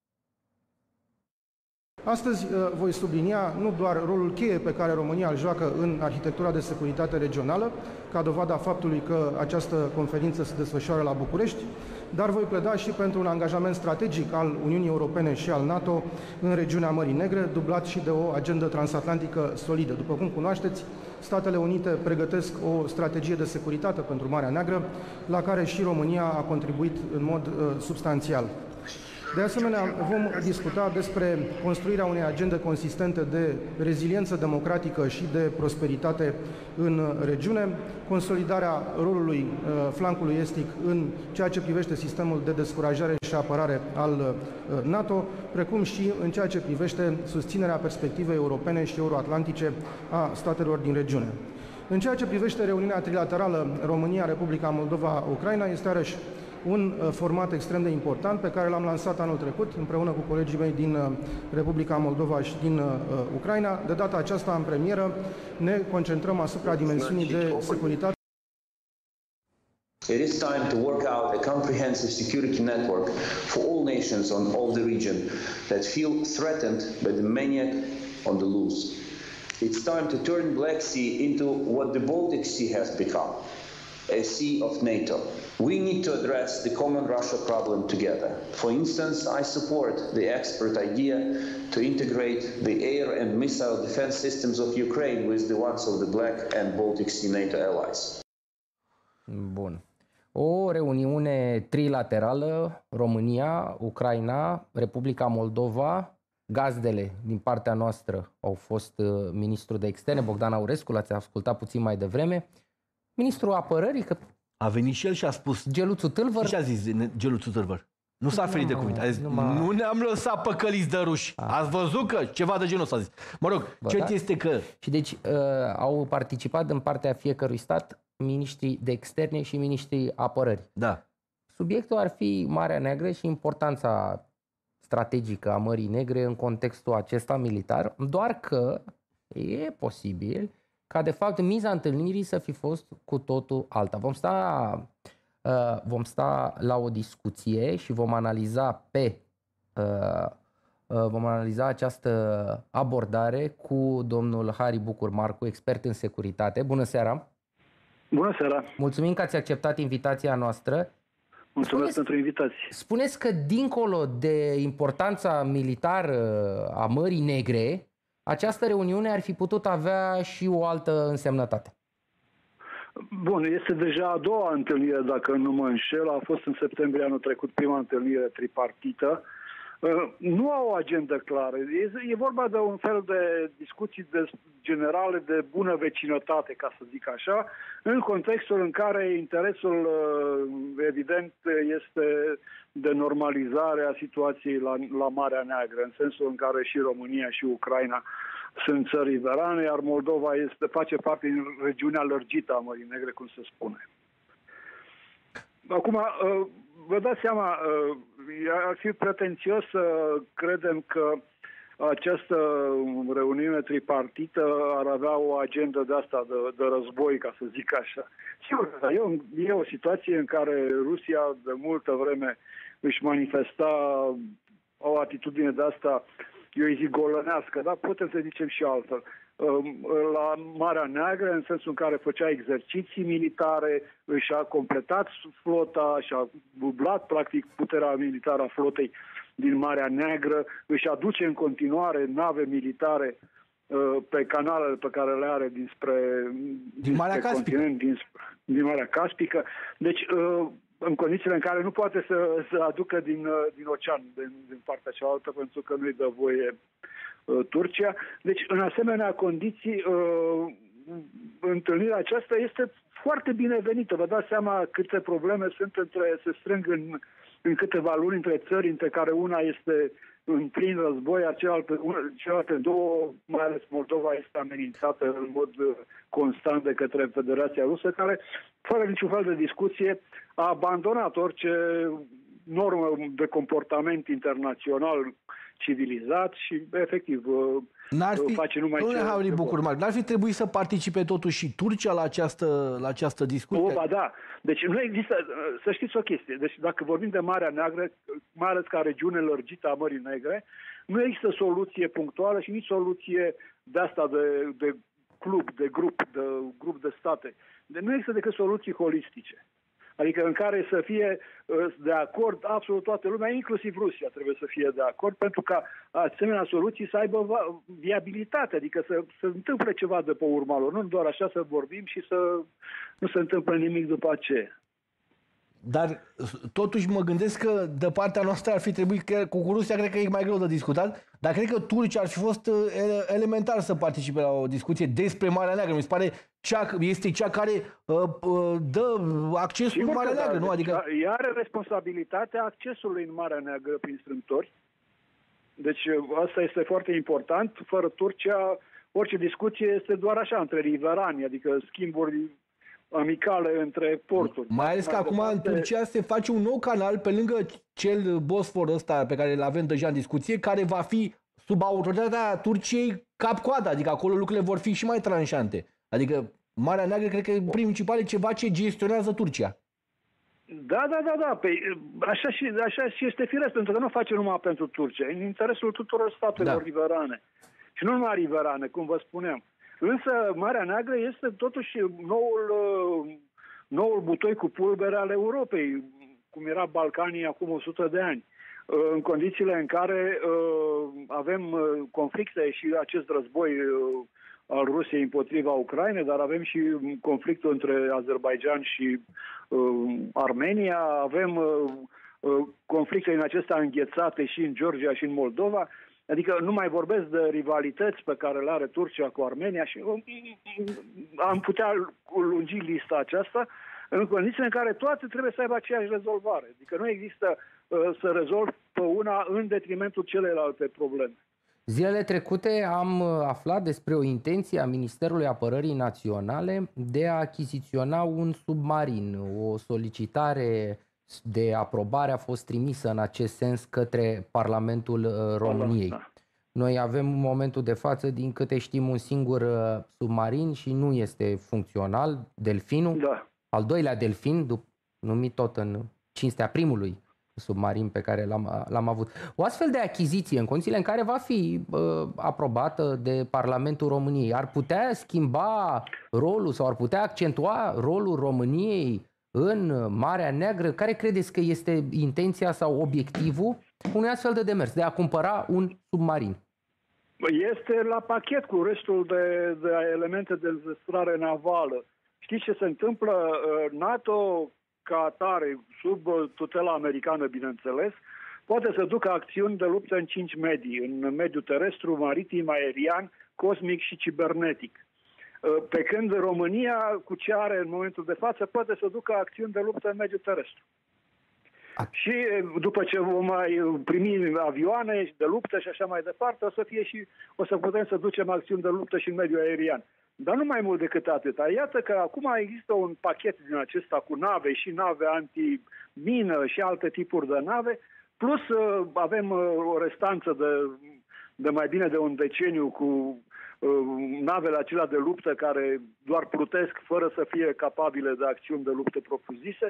Astăzi voi sublinia nu doar rolul cheie pe care România îl joacă în arhitectura de securitate regională, ca dovada faptului că această conferință se desfășoară la București, dar voi pleda și pentru un angajament strategic al Uniunii Europene și al NATO în regiunea Mării Negre, dublat și de o agendă transatlantică solidă. După cum cunoașteți, Statele Unite pregătesc o strategie de securitate pentru Marea Neagră, la care și România a contribuit în mod uh, substanțial. De asemenea, vom discuta despre construirea unei agende consistente de reziliență democratică și de prosperitate în regiune, consolidarea rolului uh, flancului estic în ceea ce privește sistemul de descurajare și apărare al uh, NATO, precum și în ceea ce privește susținerea perspectivei europene și euroatlantice a statelor din regiune. În ceea ce privește reuniunea trilaterală România-Republica Moldova-Ucraina, este iarăși un format extrem de important pe care l-am lansat anul trecut împreună cu colegii mei din Republica Moldova și din Ucraina. De data aceasta, în premieră, ne concentrăm asupra dimensiunii de securitate. It is time to work out a comprehensive security network for all nations on all the region that feel threatened by the maniac on the loose. It's time to turn Black Sea into what the Baltic Sea has become, a sea of NATO. We need to address the common Russia problem together. For instance, I support the expert idea to integrate the air and missile defense systems of Ukraine with the ones of the Black and Baltic Sea NATO allies. Bun. O reuniune trilaterală, România, Ucraina, Republica Moldova, gazdele din partea noastră au fost ministrul de externe, Bogdan Aurescu, l-ați ascultat puțin mai devreme, ministrul apărării, că a venit și el și a spus... Geluțu Tâlvăr. Ce a zis Geluțu Tâlvăr? Nu s-a ferit de cuvinte. A zis, nu, nu ne-am lăsat păcăliți de ruși. A. Ați văzut că ceva de genul ăsta a zis. Mă rog, Bă, cert da? este că... Și deci uh, au participat în partea fiecărui stat miniștrii de externe și miniștrii apărării. Da. Subiectul ar fi Marea Neagră și importanța strategică a Mării Negre în contextul acesta militar, doar că e posibil ca de fapt miza întâlnirii să fi fost cu totul alta. Vom sta, uh, vom sta la o discuție și vom analiza pe uh, uh, vom analiza această abordare cu domnul Hari Bucur Marcu, expert în securitate. Bună seara! Bună seara! Mulțumim că ați acceptat invitația noastră. Mulțumesc spuneți, pentru invitație. Spuneți că dincolo de importanța militară a Mării Negre, această reuniune ar fi putut avea și o altă însemnătate. Bun, este deja a doua întâlnire, dacă nu mă înșel. A fost în septembrie anul trecut prima întâlnire tripartită. Nu au o agendă clară. E vorba de un fel de discuții de generale de bună vecinătate, ca să zic așa, în contextul în care interesul evident este de normalizare a situației la, la Marea Neagră, în sensul în care și România și Ucraina sunt țări riverane, iar Moldova este, face parte din regiunea lărgită a Mării Negre, cum se spune. Acum, vă dați seama, ar fi pretențios să credem că această reuniune tripartită ar avea o agendă de asta, de, de război, ca să zic așa. Sigur, e o, e o situație în care Rusia de multă vreme își manifesta o atitudine de asta, eu îi zic golănească, dar putem să zicem și altfel. La Marea Neagră, în sensul în care făcea exerciții militare, își a completat flota, și-a dublat practic puterea militară a flotei din Marea Neagră, își aduce în continuare nave militare uh, pe canalele pe care le are dinspre, din Marea Caspică. Din, din Marea Caspică. Deci, uh, în condițiile în care nu poate să, să aducă din, uh, din ocean, din, din partea cealaltă, pentru că nu-i dă voie uh, Turcia. Deci, în asemenea condiții, uh, întâlnirea aceasta este foarte binevenită. Vă dați seama câte probleme sunt între, se strâng în în câteva luni între țări, între care una este în plin război, iar celelalte, celelalte două, mai ales Moldova, este amenințată în mod constant de către Federația Rusă, care, fără niciun fel de discuție, a abandonat orice normă de comportament internațional civilizat și, efectiv, N-ar fi, face numai ce... ce... Bucurmar, n-ar fi trebuit să participe totuși și Turcia la această, la această discuție? O, ba da. Deci nu există, să știți o chestie, deci dacă vorbim de Marea Neagră, mai ales ca regiune lărgită a Mării Negre, nu există soluție punctuală și nici soluție de asta de, de club, de grup, de grup de state. Deci nu există decât soluții holistice. Adică în care să fie de acord absolut toată lumea, inclusiv Rusia trebuie să fie de acord, pentru ca asemenea soluții să aibă viabilitate, adică să se întâmple ceva de pe urma lor, nu doar așa să vorbim și să nu se întâmple nimic după aceea. Dar totuși mă gândesc că de partea noastră ar fi trebuit, că cu Rusia cred că e mai greu de discutat, dar cred că Turcia ar fi fost elementar să participe la o discuție despre Marea Neagră. Mi se pare cea, este cea care uh, uh, dă accesul în Marea Neagră, nu? Adică... Ea are responsabilitatea accesului în Marea Neagră prin strâmtori. Deci asta este foarte important. Fără Turcia, orice discuție este doar așa, între riverani, adică schimburi amicale între porturi. Mai ales că acum în Turcia se face un nou canal pe lângă cel Bosfor ăsta pe care îl avem deja în discuție, care va fi sub autoritatea Turciei cap-coadă, adică acolo lucrurile vor fi și mai tranșante. Adică Marea Neagră cred că în principal e ceva ce gestionează Turcia. Da, da, da, da. Păi, așa, și, așa și este firesc, pentru că nu face numai pentru Turcia, în interesul tuturor statelor da. riverane. Și nu numai riverane, cum vă spuneam. Însă Marea Neagră este totuși noul, noul butoi cu pulbere al Europei, cum era Balcanii acum o sută de ani. În condițiile în care avem conflicte și acest război al Rusiei împotriva Ucrainei, dar avem și conflictul între Azerbaijan și Armenia, avem conflicte în acestea înghețate și în Georgia și în Moldova. Adică nu mai vorbesc de rivalități pe care le are Turcia cu Armenia și am putea lungi lista aceasta în condiții în care toate trebuie să aibă aceeași rezolvare. Adică nu există uh, să rezolv pe una în detrimentul celelalte probleme. Zilele trecute am aflat despre o intenție a Ministerului Apărării Naționale de a achiziționa un submarin. O solicitare de aprobare a fost trimisă în acest sens către Parlamentul României. Da. Noi avem în momentul de față, din câte știm, un singur submarin și nu este funcțional, Delfinul. Da. Al doilea Delfin, numit tot în cinstea primului submarin pe care l-am avut. O astfel de achiziție, în condițiile în care va fi uh, aprobată de Parlamentul României, ar putea schimba rolul sau ar putea accentua rolul României în Marea Neagră? Care credeți că este intenția sau obiectivul unui astfel de demers, de a cumpăra un submarin? Este la pachet cu restul de, de elemente de dezestrare navală. Știți ce se întâmplă? NATO, ca atare, sub tutela americană, bineînțeles, poate să ducă acțiuni de luptă în cinci medii, în mediul terestru, maritim, aerian, cosmic și cibernetic. Pe când România, cu ce are în momentul de față, poate să ducă acțiuni de luptă în mediul terestru. Și după ce vom mai primi avioane de luptă și așa mai departe, o să fie și o să putem să ducem acțiuni de luptă și în mediul aerian. Dar nu mai mult decât atâta. Iată că acum există un pachet din acesta cu nave și nave anti-mină și alte tipuri de nave, plus avem o restanță de, de mai bine de un deceniu cu navele acelea de luptă care doar plutesc fără să fie capabile de acțiuni de luptă propriu-zise.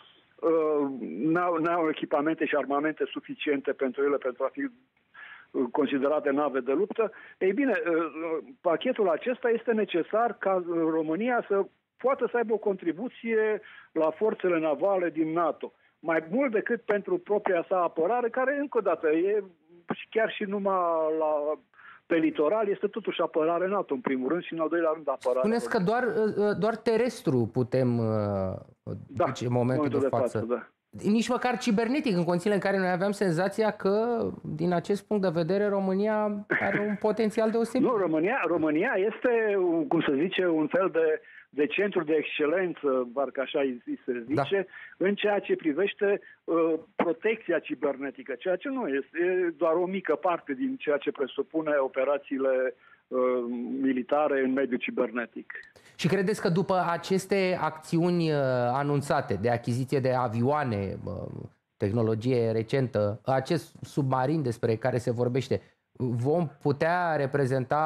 N-au, n-au echipamente și armamente suficiente pentru ele pentru a fi considerate nave de luptă. Ei bine, pachetul acesta este necesar ca România să poată să aibă o contribuție la forțele navale din NATO. Mai mult decât pentru propria sa apărare, care încă o dată e chiar și numai la... pe litoral este totuși apărare NATO în primul rând și în al doilea rând apărare. Spuneți că doar, doar terestru putem da, duce în momentul de, de față. față da. Nici măcar cibernetic, în condițiile în care noi aveam senzația că, din acest punct de vedere, România are un potențial deosebit. Nu, România, România este, cum să zice, un fel de, de centru de excelență, parcă așa îi se zice, da. în ceea ce privește uh, protecția cibernetică, ceea ce nu este, e doar o mică parte din ceea ce presupune operațiile uh, militare în mediul cibernetic. Și credeți că după aceste acțiuni uh, anunțate de achiziție de avioane, uh, tehnologie recentă, acest submarin despre care se vorbește, vom putea reprezenta,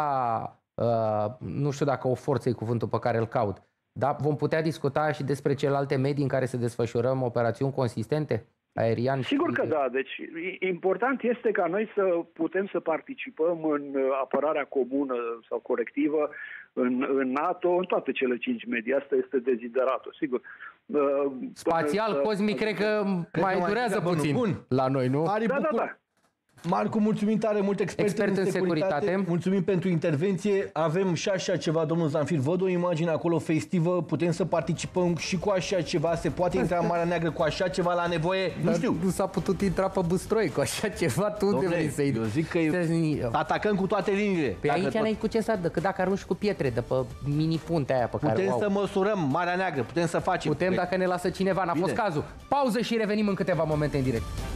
uh, nu știu dacă o forță e cuvântul pe care îl caut, dar vom putea discuta și despre celelalte medii în care să desfășurăm operațiuni consistente? Aerian? Sigur că da. Deci important este ca noi să putem să participăm în apărarea comună sau colectivă în, în NATO, în toate cele cinci medii. Asta este dezideratul, sigur. Spațial, Până, cosmic, cred că cred mai că durează mai puțin bun. La noi, nu? Da, da, da. Marcu, mulțumim tare mult, expert, expert în, în securitate. securitate. Mulțumim pentru intervenție. Avem și așa ceva, domnul Zanfir, văd o imagine acolo festivă, putem să participăm și cu așa ceva, se poate intra în Marea Neagră cu așa ceva la nevoie? Nu știu. Nu s-a putut intra pe Bustroi cu așa ceva, tu unde vrei să-i... Eu zic că e... atacăm cu toate liniile. Pe aici n-ai cu ce să, decât dacă arunci cu pietre de pe mini-puntea aia pe putem care... Putem să măsurăm Marea Neagră, putem să facem. Putem dacă ne lasă cineva, n-a fost cazul. Pauză și revenim în câteva momente în direct.